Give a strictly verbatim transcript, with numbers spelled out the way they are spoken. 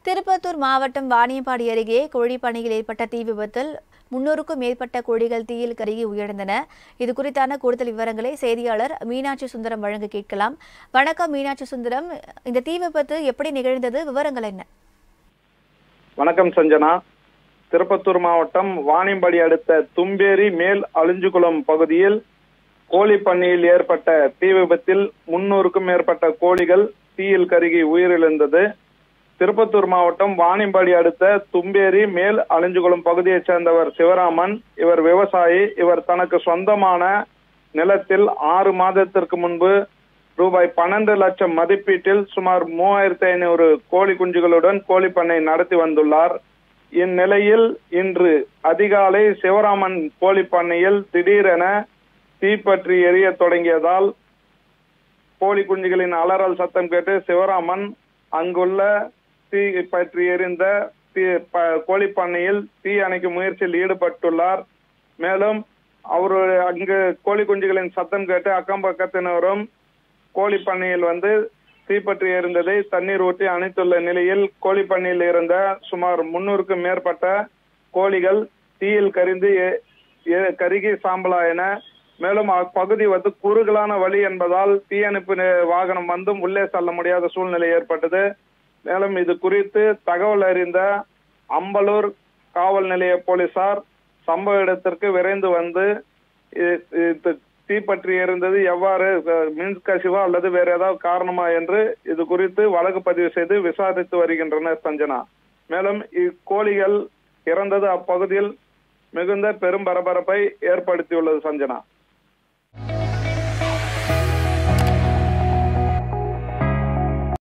திருப்பத்தூர் மாவட்டம் வாணியம்பாடி அருகே கோழிப்பண்ணையில் ஏற்பட்ட தீ விபத்தில் முன்னூறுக்கும் மேற்பட்ட கோழிகள் தீயில் கருகி உயிரிழந்தன. இது குறித்தான கூடுதல் விவரங்களை செய்தியாளர் மீனாட்சி சுந்தரம் வழங்க கேட்கலாம். வணக்கம் மீனாட்சி சுந்தரம், இந்த தீ விபத்து எப்படி நிகழ்ந்தது, விவரங்கள் என்ன? வணக்கம் சஞ்சனா. திருப்பத்தூர் மாவட்டம் வாணியம்பாடி அடுத்த தும்பேரி மேல் அழிஞ்சுகுளம் பகுதியில் கோழி பண்ணையில் ஏற்பட்ட தீ விபத்தில் முன்னூறுக்கும் மேற்பட்ட கோழிகள் தீயில் கருகி உயிரிழந்தது. திருப்பத்தூர் மாவட்டம் வாணியம்பாடி அடுத்த தும்பேரி மேல் அழிஞ்சுகுளம் பகுதியைச் சேர்ந்தவர் சிவராமன். இவர் விவசாயி. இவர் தனக்கு சொந்தமான நிலத்தில் ஆறு மாதத்திற்கு முன்பு ரூபாய் பன்னெண்டு லட்சம் மதிப்பீட்டில் சுமார் மூவாயிரத்தி ஐநூறு கோழி குஞ்சுகளுடன் கோழி பண்ணை நடத்தி வந்துள்ளார். இந்நிலையில் இன்று அதிகாலை சிவராமன் கோழி பண்ணையில் திடீரென தீப்பற்றி எரிய தொடங்கியதால் கோழி குஞ்சுகளின் அலறல் சத்தம் கேட்டு சிவராமன் அங்குள்ள தீ பற்றி எரிந்த தீ கோழி பண்ணையில் தீ அணைக்கும் முயற்சியில் ஈடுபட்டுள்ளார். மேலும் அவரு அங்கு கோழி குஞ்சுகளின் சத்தம் கேட்டு அக்கம் பக்கத்தினரும் கோழி பண்ணையில் வந்து தீப்பற்றி எரிந்ததை தண்ணீர் ஊற்றி அணைத்துள்ள நிலையில் கோழி பண்ணையில் இருந்த சுமார் முன்னூறுக்கும் மேற்பட்ட கோழிகள் தீயில் கரிந்து கருகி சாம்பலாயின. மேலும் அப்பகுதி வந்து குறுகலான வழி என்பதால் தீயணைப்பு வாகனம் வந்தும் உள்ளே செல்ல முடியாத சூழ்நிலை ஏற்பட்டது. மேலும் இது குறித்து தகவல் அறிந்த அம்பலூர் காவல் நிலைய போலீசார் சம்பவ இடத்திற்கு விரைந்து வந்து தீப்பற்றி எரிந்தது எவ்வாறு மின்கசிவா அல்லது வேற ஏதாவது காரணமா என்று இது குறித்து வழக்கு பதிவு செய்து விசாரித்து வருகின்றனர் சஞ்சனா. மேலும் இக்கோழிகள் இறந்தது அப்பகுதியில் மிகுந்த பெரும் பரபரப்பை ஏற்படுத்தியுள்ளது சஞ்சனா.